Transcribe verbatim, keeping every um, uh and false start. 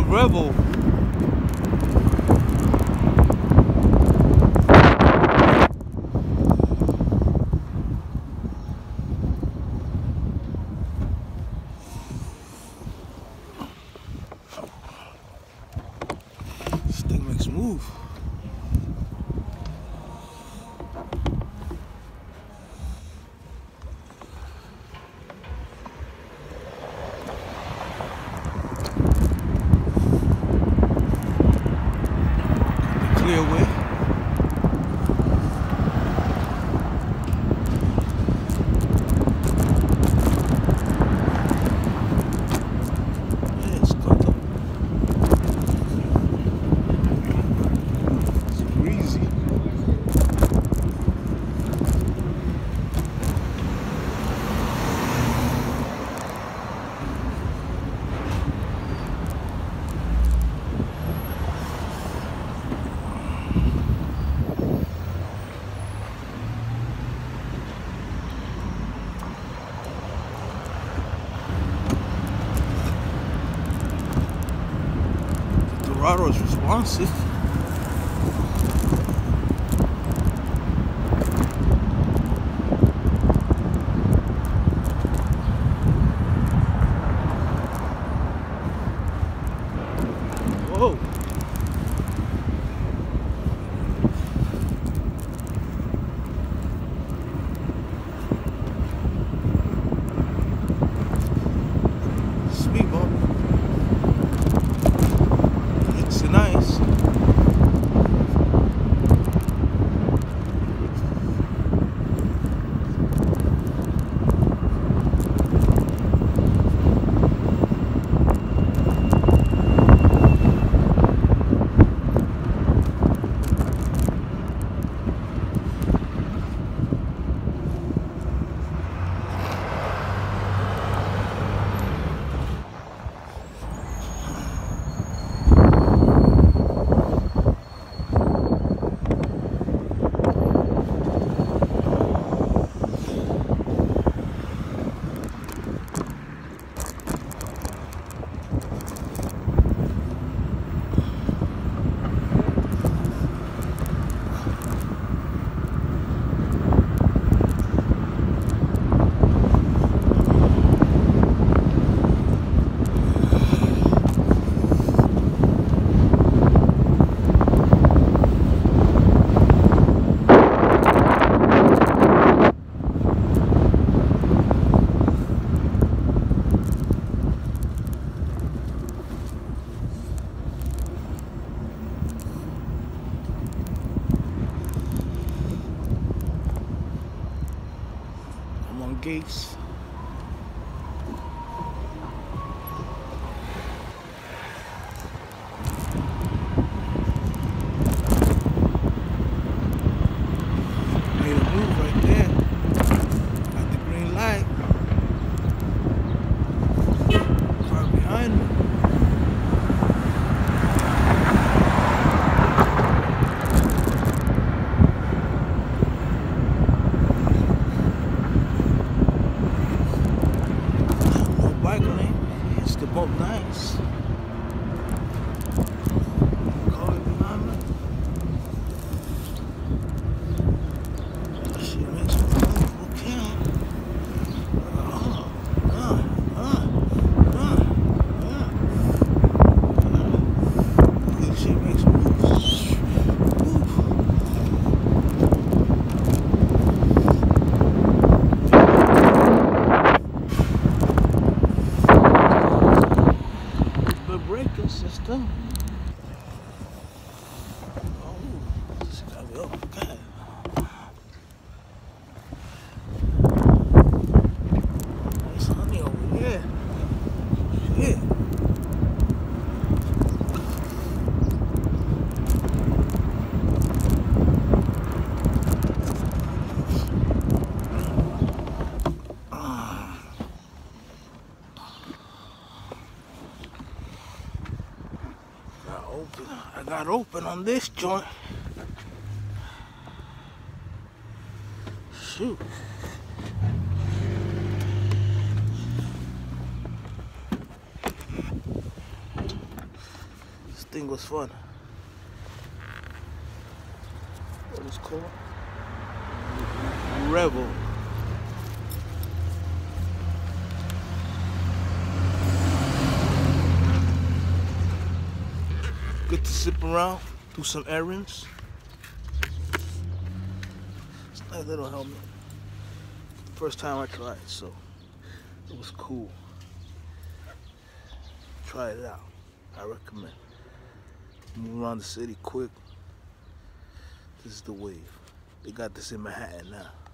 revel. This thing makes move. Clear way. Yes, cut up. It's breezy. Dorado is responsive. Whoa. Speed bump. It's nice. I'm on gates. Made a move right there. Got the green light. Car behind me. Bike lane. It's the boat nice. Car behind me. That shit makes me move. Okay. Uh, uh, uh, uh, uh, uh. This shit makes me move. Braking system. Oh, this got me up. Okay. There's honey over here. Shit. Open. I got open on this joint. Shoot. thing was fun. What is it called? Revel. Good to zip around, do some errands. It's a nice little helmet. First time I tried it, so it was cool. Try it out. I recommend. Move around the city quick. This is the wave. They got this in Manhattan now.